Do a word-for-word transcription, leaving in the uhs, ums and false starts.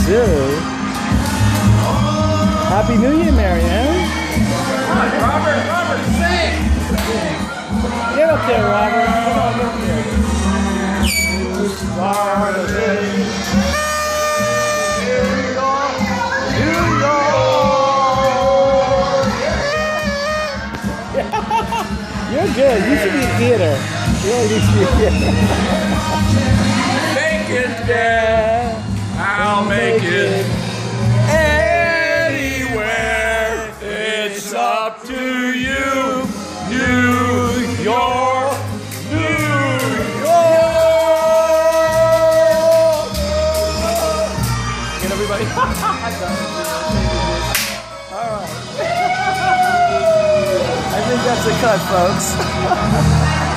do. Happy New Year, Marianne. Come on, Robert, Robert, sing! Get up there, Robert. Come on, get up there. Start of day. New York, New York. You're good. You should be in theater. Yeah, you should be in theater. Make it there. I'll make it anywhere. It's up to you, New York, New York. Get everybody. All right. I think that's a cut, folks.